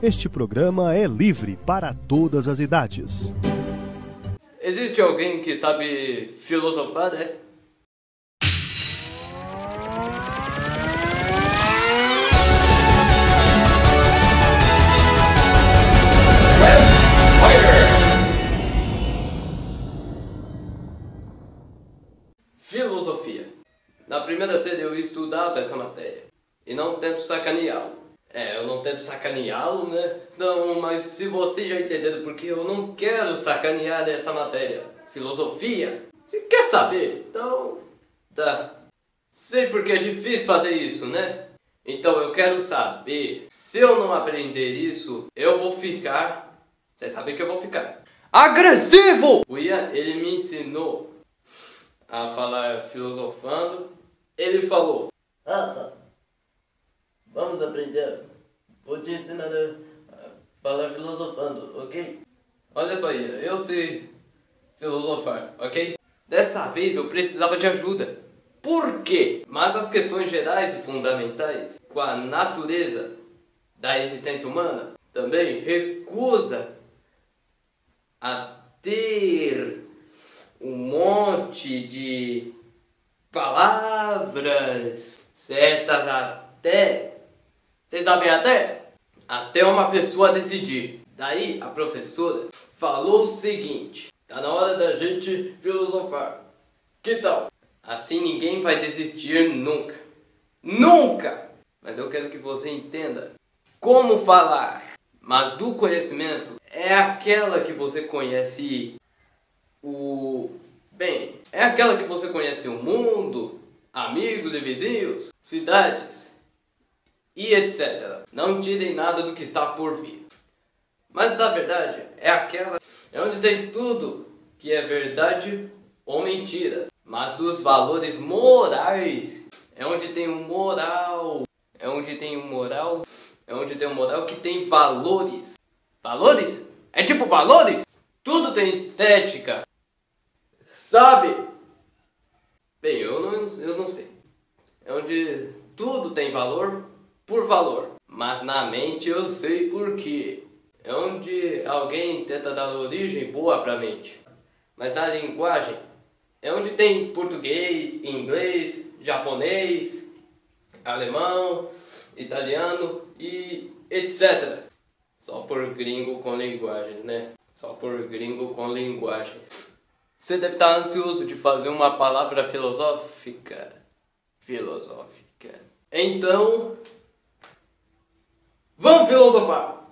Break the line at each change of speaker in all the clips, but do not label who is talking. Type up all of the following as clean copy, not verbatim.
Este programa é livre para todas as idades.
Existe alguém que sabe filosofar, né? Filosofia. Na primeira série eu estudava essa matéria. E não tento sacaneá-lo. Eu não tento sacaneá-lo, né? Não, mas se você já entendeu porque eu não quero sacanear essa matéria. Filosofia. Você quer saber? Então, tá. Sei porque é difícil fazer isso, né? Então eu quero saber. Se eu não aprender isso, eu vou ficar... Vocês sabem que eu vou ficar agressivo! O Ian, ele me ensinou a falar filosofando. Ele falou: Rafa, vamos aprender. Vou te ensinar a falar filosofando, ok? Olha só, Ian, eu sei filosofar, ok? Dessa vez eu precisava de ajuda. Por quê? Mas as questões gerais e fundamentais com a natureza da existência humana também recusa a ter um monte de palavras certas até... Vocês sabem até uma pessoa decidir. Daí a professora falou o seguinte: tá na hora da gente filosofar. Que tal? Assim ninguém vai desistir nunca. Nunca! Mas eu quero que você entenda como falar. Mas do conhecimento é aquela que você conhece é aquela que você conhece o mundo, amigos e vizinhos, cidades e etc. Não tirem nada do que está por vir. Mas na verdade é onde tem tudo que é verdade ou mentira. Mas dos valores morais é onde tem um moral. É onde tem um moral que tem valores. Valores? É tipo valores? Tudo tem estética. Sabe? Bem, eu não sei. É onde tudo tem valor por valor. Mas na mente eu sei por quê. É onde alguém tenta dar origem boa pra mente. Mas na linguagem é onde tem português, inglês, japonês, alemão, italiano e etc. Só por gringo com linguagens, né? Só por gringo com linguagens. Você deve estar ansioso de fazer uma palavra filosófica. Então, vamos filosofar!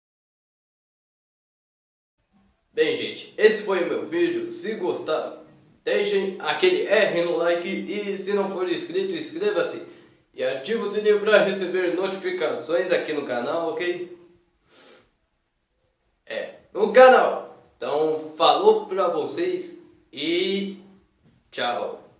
Bem, gente, esse foi o meu vídeo. Se gostaram, deixem aquele R no like e se não for inscrito, inscreva-se. E ative o sininho para receber notificações aqui no canal, ok? No canal. Então, falou pra vocês e tchau.